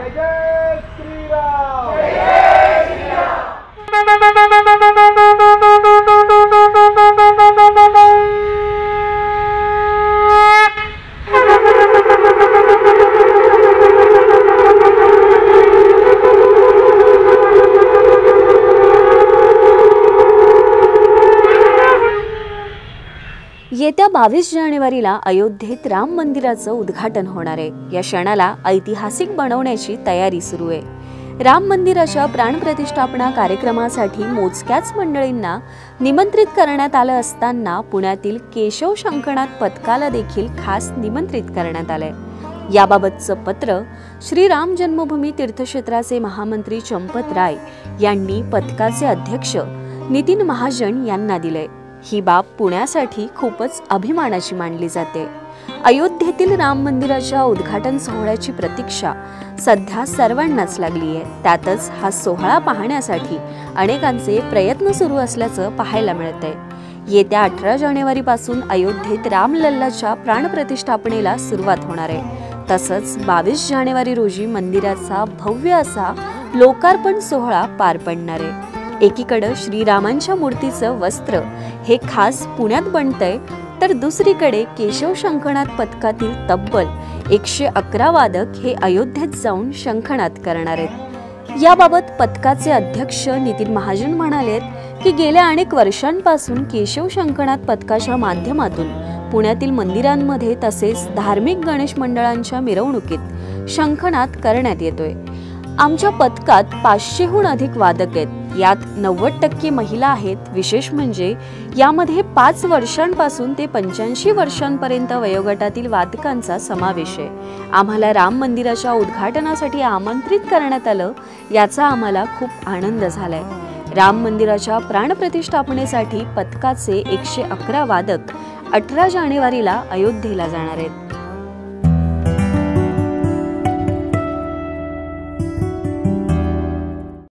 जय जय श्रीराम। जय येत्या 22 जानेवारीला अयोध्येत राम मंदिराचं उद्घाटन होणार आहे। या क्षणाला ऐतिहासिक बनवण्याची तयारी सुरू आहे। राम मंदिराच्या प्राणप्रतिष्ठापना कार्यक्रमासाठी मोजक्याच मंडळींना निमंत्रित करण्यात आलं असताना पुण्यातील केशव शंखनाथ पथकाला देखील खास निमंत्रित करण्यात आलंय। याबाबतचं पत्र श्री राम जन्मभूमी तीर्थक्षेत्राचे महामंत्री चंपत राय यांनी पथकाचे अध्यक्ष नितीन महाजन यांना दिले। ही बाब पुण्यासाठी खूपच अभिमानाची मानली जाते। अयोध्येतील राम मंदिराच्या उद्घाटन सोहळ्याची प्रतीक्षा सध्या सर्वांनाच लागली आहे। त्यातच हा सोहळा पाहण्यासाठी अनेकांचे प्रयत्न सुरू असल्याचं पाहायला मिळतंय। येत्या 18 जानेवारीपासून अयोध्येत रामलल्लाच्या प्राणप्रतिष्ठापनेला सुरुवात होणार आहे। तसंच 22 जानेवारी रोजी मंदिराचा भव्य असा लोकार्पण सोहळा पार पडणार आहे। एकीकडे श्रीरामांच्या मूर्तीचं वस्त्र हे खास पुण्यात बनतंय, तर दुसरीकडे केशव शंखनाथ पथकातील तब्बल 111 वादक हे अयोध्येत जाऊन शंखनाद करणार आहेत। याबाबत पथकाचे अध्यक्ष नितीन महाजन म्हणालेत की गेल्या अनेक वर्षांपासून केशव शंखनाथ पथकाच्या माध्यमातून पुण्यातील मंदिरांमध्ये तसेच धार्मिक गणेश मंडळांच्या मिरवणुकीत शंखनाद करण्यात येतोय। आमच्या पथकात 500हून अधिक वादक आहेत, यात 90% महिला आहेत। विशेष म्हणजे यामध्ये 5 वर्षांपासून ते 85 वर्षांपर्यंत वयोगटातील वादकांचा समावेश आहे। आम्हाला राम मंदिराच्या उद्घाटनासाठी आमंत्रित करण्यात आलं, याचा आम्हाला खूप आनंद झालाय। राम मंदिराच्या प्राणप्रतिष्ठापनेसाठी पथकाचे 111 वादक 18 जानेवारीला अयोध्येला जाणार आहेत।